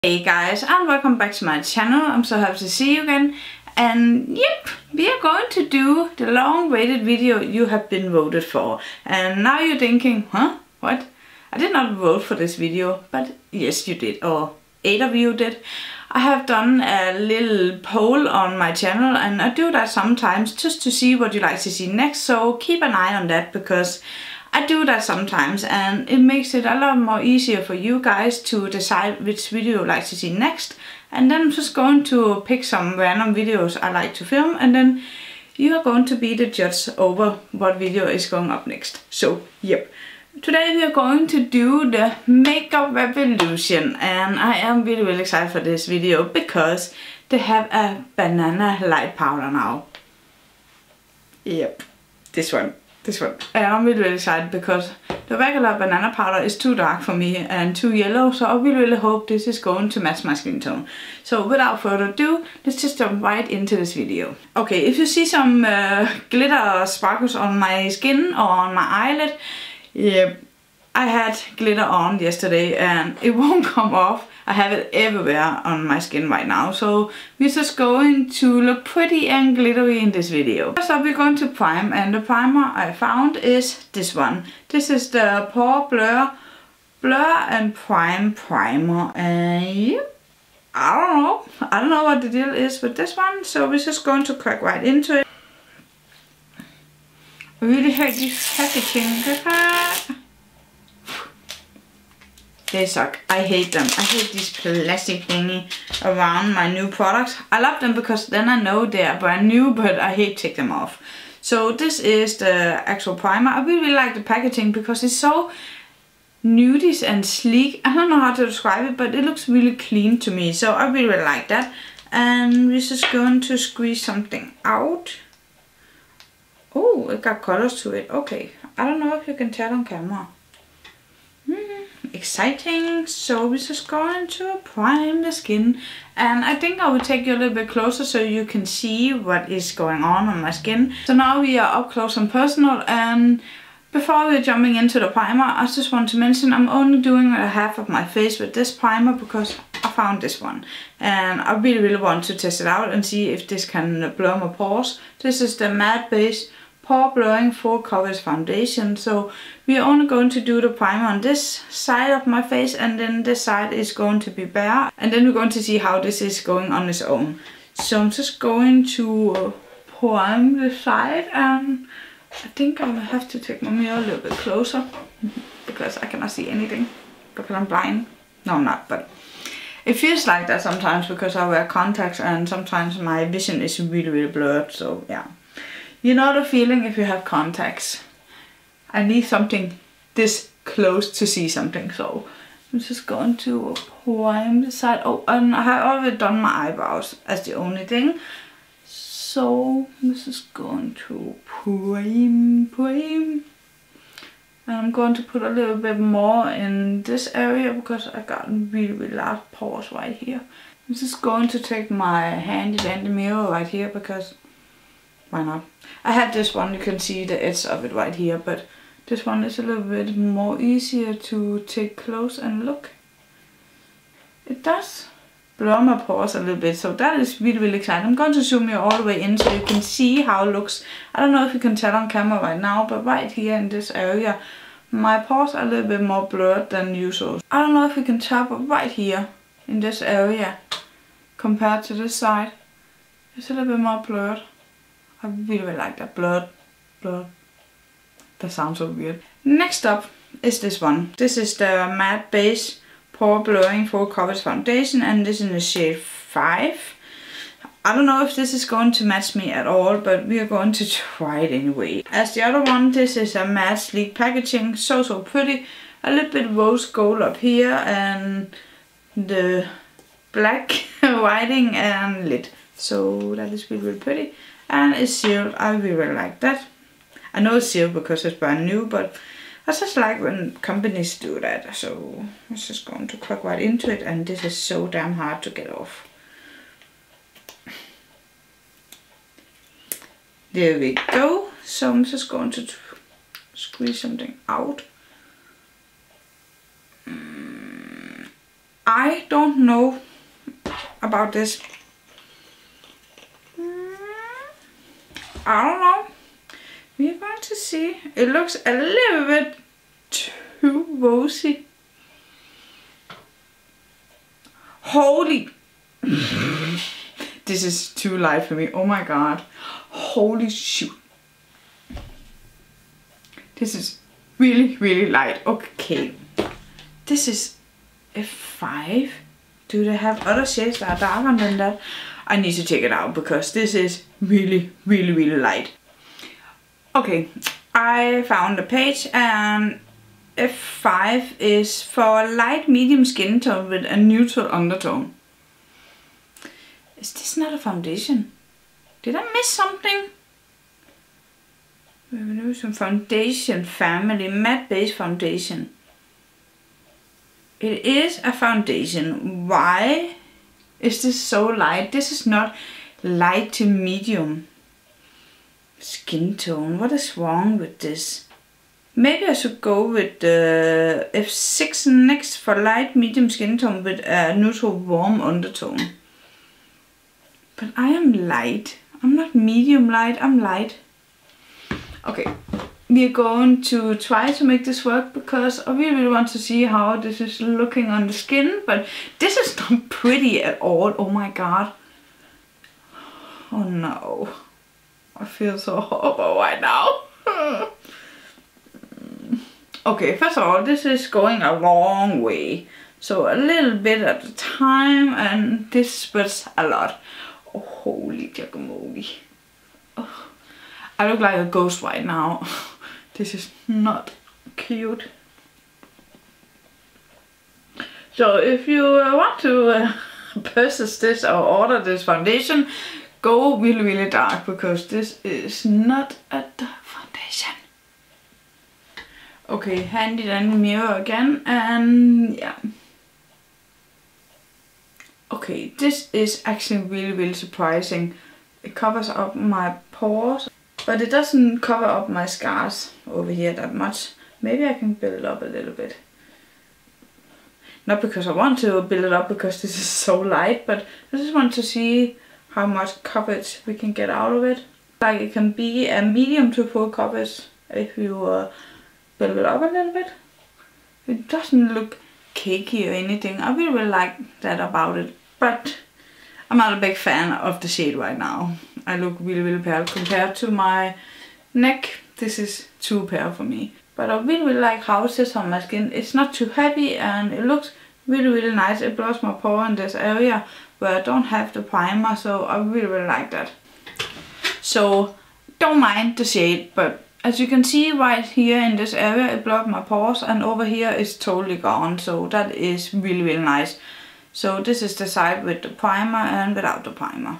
Hey guys, and welcome back to my channel. I'm so happy to see you again. And yep, we are going to do the long-awaited video you have been voted for. And now you're thinking, huh? What? I did not vote for this video, but yes you did, or 8 of you did. I have done a little poll on my channel, and I do that sometimes just to see what you like to see next, so keep an eye on that, because I do that sometimes and it makes it a lot more easier for you guys to decide which video you like to see next. And then I'm just going to pick some random videos I like to film, and then you are going to be the judge over what video is going up next. So yep, today we are going to do the makeup revolution, and I am really excited for this video because they have a banana light powder now. Yep, this one. And I'm really excited because the regular banana powder is too dark for me and too yellow, so I really hope this is going to match my skin tone. So without further ado, let's just jump right into this video. Okay, if you see some glitter sparkles on my skin or on my eyelid, yeah, I had glitter on yesterday and it won't come off. I have it everywhere on my skin right now, so we're just going to look pretty and glittery in this video. First up, we're going to prime, and the primer I found is this one. This is the Pore Blur and Prime Primer, and yep, I don't know what the deal is with this one, so we're just going to crack right into it. I really hate this packaging. They suck. I hate them. I hate this plastic thingy around my new products. I love them because then I know they are brand new, but I hate to take them off. So this is the actual primer. I really like the packaging because it's so nudish and sleek. I don't know how to describe it, but it looks really clean to me. So I really like that. And we're just going to squeeze something out. Oh, it got colors to it. Okay. I don't know if you can tell on camera. Exciting. So we're just going to prime the skin, and I think I will take you a little bit closer so you can see what is going on my skin. So now we are up close and personal, and before we're jumping into the primer, I just want to mention I'm only doing half of my face with this primer because I found this one and I really want to test it out and see if this can blur my pores. This is the matte base Pore Blurring Full Coverage Foundation. So we are only going to do the primer on this side of my face, and then this side is going to be bare, and then we're going to see how this is going on its own. So I'm just going to prime the side, and I think I will have to take my mirror a little bit closer because I cannot see anything because I'm blind. No, I'm not, but it feels like that sometimes because I wear contacts and sometimes my vision is really blurred. So yeah. You know the feeling if you have contacts. I need something this close to see something, so I'm just going to prime the side. Oh, and I have already done my eyebrows as the only thing. So I'm just going to prime. And I'm going to put a little bit more in this area because I got really large pores right here. I'm just going to take my handy dandy mirror right here because why not? I have this one, you can see the edge of it right here, but this one is a little bit more easier to take close and look. It does blur my pores a little bit, so that is really exciting. I'm going to zoom you all the way in so you can see how it looks. I don't know if you can tell on camera right now, but right here in this area, my pores are a little bit more blurred than usual. I don't know if you can tell, but right here in this area, compared to this side, it's a little bit more blurred. I really like that. Blurred. That sounds so weird. Next up is this one. This is the matte base Pore Blurring Full Coverage Foundation, and this is in the shade 5. I don't know if this is going to match me at all, but we are going to try it anyway. As the other one, this is a matte sleek packaging, so pretty. A little bit rose gold up here and the black whiting and lid. So that is really pretty. And it's sealed. I really like that. I know it's sealed because it's brand new, but I just like when companies do that. So I'm just going to crack right into it, and this is so damn hard to get off. There we go. So I'm just going to squeeze something out. I don't know about this. I don't know. We're going to see. It looks a little bit too rosy. Holy. This is too light for me. Oh my god. Holy shoot. This is really, really light. Okay. This is a 5. Do they have other shades that are darker than that? I need to check it out because this is really, really, really light. Okay, I found a page and F5 is for light medium skin tone with a neutral undertone. Is this not a foundation? Did I miss something? Revolution Foundation Family Matte Base Foundation. It is a foundation. Why is this so light? This is not light to medium skin tone. What is wrong with this? Maybe I should go with the F6 next for light medium skin tone with a neutral warm undertone. But I am light. I'm not medium light, I'm light. Okay, we are going to try to make this work because I really want to see how this is looking on the skin. But this is not pretty at all. Oh my god. Oh no. I feel so horrible right now. Okay, first of all, this is going a long way. So a little bit at a time, and this spreads a lot. Oh, holy guacamole. Oh, I look like a ghost right now. This is not cute. So if you want to purchase this or order this foundation, go really, really dark because this is not a foundation. Okay, handy dandy mirror again, and yeah. Okay, this is actually really, really surprising. It covers up my pores, but it doesn't cover up my scars over here that much. Maybe I can build it up a little bit. Not because I want to build it up because this is so light, but I just want to see how much coverage we can get out of it. Like it can be a medium to full coverage if you build it up a little bit. It doesn't look cakey or anything. I really like that about it, but I'm not a big fan of the shade right now. I look really, really pale compared to my neck. This is too pale for me. But I really, really like how it sits on my skin. It's not too heavy and it looks really, really nice. It blurs my pore in this area where I don't have the primer, so I really, really like that. So don't mind the shade, but as you can see right here in this area, it blurred my pores, and over here it's totally gone. So that is really, really nice. So this is the side with the primer and without the primer.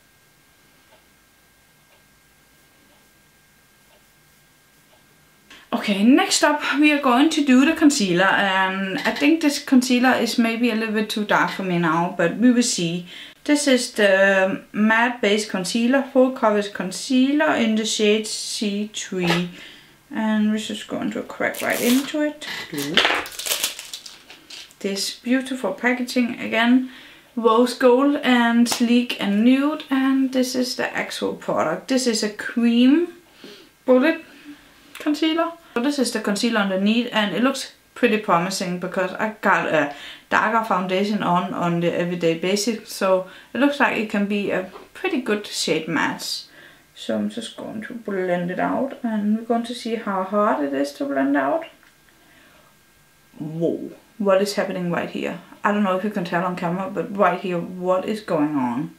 Okay, next up we are going to do the concealer, and I think this concealer is maybe a little bit too dark for me now, but we will see. This is the Matte Base Concealer, Full Coverage Concealer in the shade C3. And we're just going to crack right into it. This beautiful packaging again. Rose gold and sleek and nude. And this is the actual product. This is a cream bullet concealer. So this is the concealer underneath, and it looks pretty promising because I got a darker foundation on the everyday basics, so it looks like it can be a pretty good shade match. So I'm just going to blend it out, and we're going to see how hard it is to blend out. Whoa, what is happening right here? I don't know if you can tell on camera, but right here, what is going on?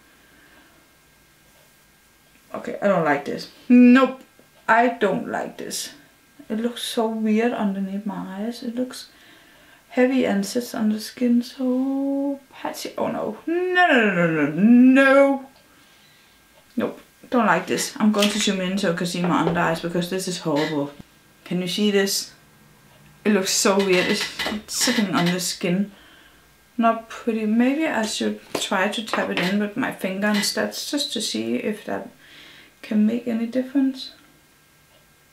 Okay, I don't like this. Nope, I don't like this. It looks so weird underneath my eyes. It looks heavy and sits on the skin so patchy. Oh no. No. Nope. Don't like this. I'm going to zoom in so you can see my under eyes because this is horrible. Can you see this? It looks so weird. It's sitting on the skin. Not pretty. Maybe I should try to tap it in with my finger instead, just to see if that can make any difference.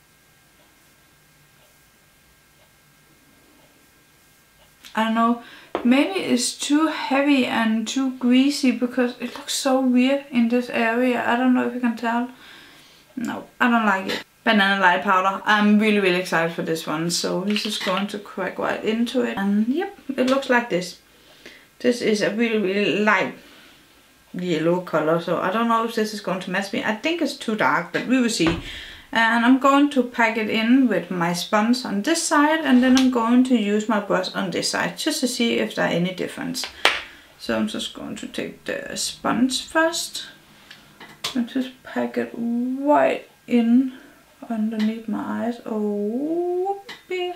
I don't know, maybe it's too heavy and too greasy because it looks so weird in this area. I don't know if you can tell. No, I don't like it. Banana light powder. I'm really excited for this one. So this is going to crack right into it. And yep, it looks like this. This is a really light yellow color. So I don't know if this is going to match me. I think it's too dark, but we will see. And I'm going to pack it in with my sponge on this side, and then I'm going to use my brush on this side just to see if there are any difference. So I'm just going to take the sponge first and just pack it right in underneath my eyes. Oh, yeah.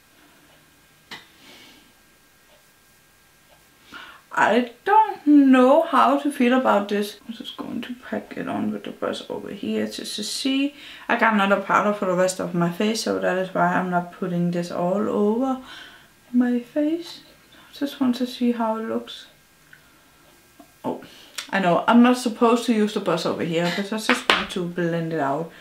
I don't know how to feel about this. I'm just going to pack it on with the brush over here just to see. I got another powder for the rest of my face, so that is why I'm not putting this all over my face. I just want to see how it looks. Oh, I know I'm not supposed to use the brush over here, but I just want to blend it out.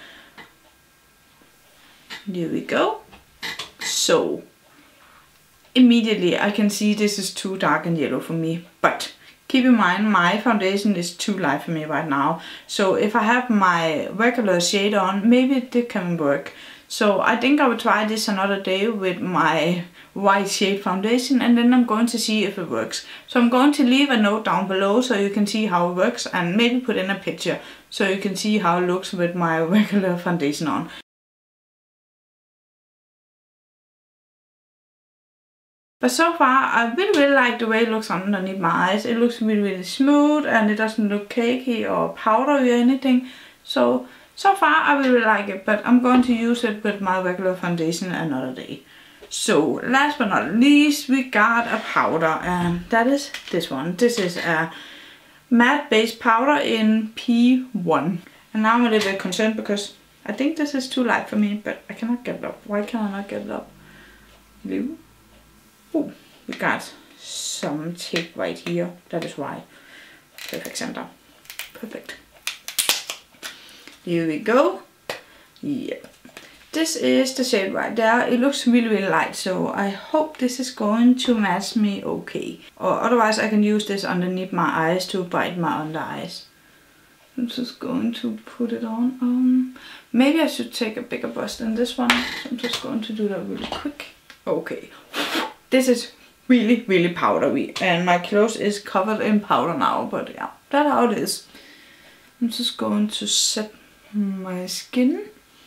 Here we go. So immediately I can see this is too dark and yellow for me, but keep in mind my foundation is too light for me right now. So if I have my regular shade on, maybe it can work. So I think I will try this another day with my white shade foundation, and then I'm going to see if it works. So I'm going to leave a note down below so you can see how it works, and maybe put in a picture so you can see how it looks with my regular foundation on. But so far, I really like the way it looks underneath my eyes. It looks really smooth, and it doesn't look cakey or powdery or anything. So far, I really like it, but I'm going to use it with my regular foundation another day. So last but not least, we got a powder, and that is this one. This is a matte base powder in P1. And now I'm a little bit concerned because I think this is too light for me, but I cannot get it up. Why can I not get it up? Blue. Oh, we got some tape right here. That is why. Perfect, Sandra. Perfect. Here we go. Yep. This is the shade right there. It looks really light, so I hope this is going to match me okay. Or otherwise I can use this underneath my eyes to brighten my under eyes. I'm just going to put it on. Maybe I should take a bigger brush than this one. So I'm just going to do that really quick. Okay. This is really powdery, and my clothes is covered in powder now, but yeah, that's how it is. I'm just going to set my skin.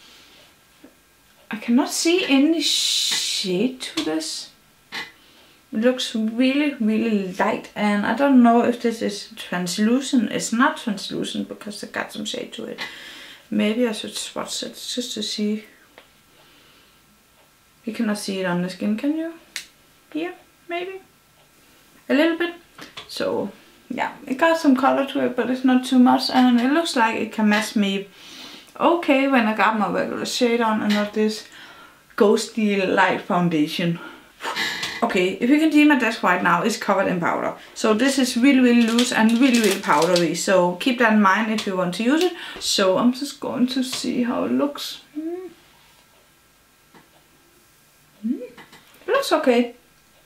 I cannot see any shade to this. It looks really light, and I don't know if this is translucent. It's not translucent because it got some shade to it. Maybe I should swatch it just to see. You cannot see it on the skin, can you? Yeah, maybe a little bit. So yeah, it got some color to it, but it's not too much, and it looks like it can match me okay when I got my regular shade on and not this ghostly light foundation. Okay, if you can see my desk right now, it's covered in powder. So this is really loose and really powdery, so keep that in mind if you want to use it. So I'm just going to see how it looks. It looks okay.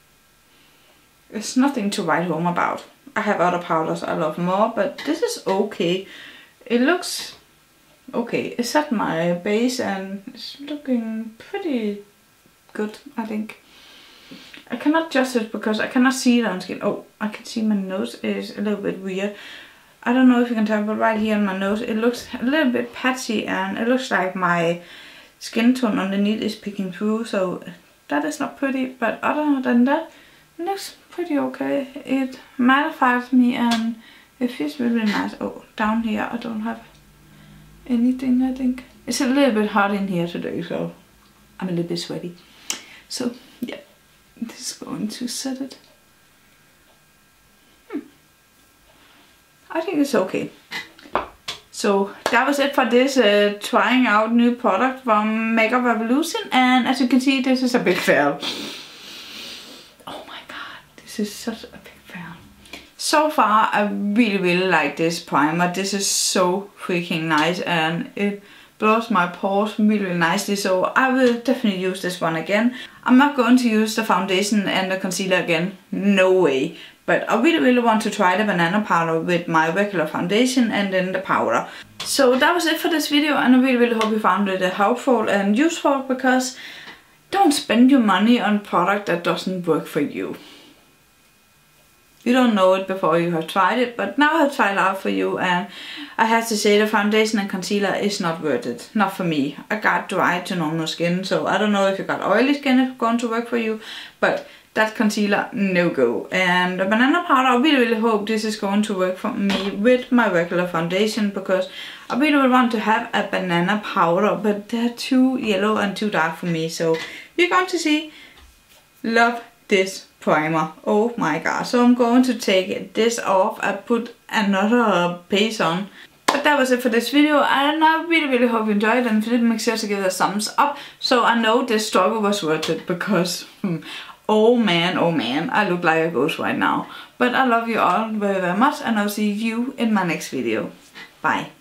It's nothing to write home about. I have other powders I love more, but this is okay. It looks okay. It's at my base and it's looking pretty good, I think. I cannot adjust it because I cannot see it on skin. Oh, I can see my nose is a little bit weird. I don't know if you can tell, but right here on my nose it looks a little bit patchy, and it looks like my skin tone underneath is peeking through, so that is not pretty. But other than that, it looks pretty okay. It mattifies me and it feels really nice. Oh, down here I don't have anything, I think. It's a little bit hot in here today, so I'm a little bit sweaty. So yeah, this is going to set it. I think it's okay. So that was it for this trying out new product from Makeup Revolution, and as you can see, this is a big fail. Oh my god, this is such a big fail. So far I really like this primer. This is so freaking nice and it blows my pores really nicely, so I will definitely use this one again. I'm not going to use the foundation and the concealer again, no way. But I really want to try the banana powder with my regular foundation and then the powder. So that was it for this video, and I really hope you found it helpful and useful, because don't spend your money on product that doesn't work for you. You don't know it before you have tried it, but now I've tried it out for you, and I have to say the foundation and concealer is not worth it. Not for me. I got dry to normal skin, so I don't know if you got oily skin it's going to work for you, but that concealer, no go. And the banana powder, I really hope this is going to work for me with my regular foundation, because I really would want to have a banana powder, but they're too yellow and too dark for me. So you're going to see. Love this primer, oh my god. So I'm going to take this off and put another base on. But that was it for this video, and I really hope you enjoyed it, and if you did, make sure to give it a thumbs up so I know this struggle was worth it, because oh man, I look like a ghost right now. But I love you all very much, and I'll see you in my next video. Bye.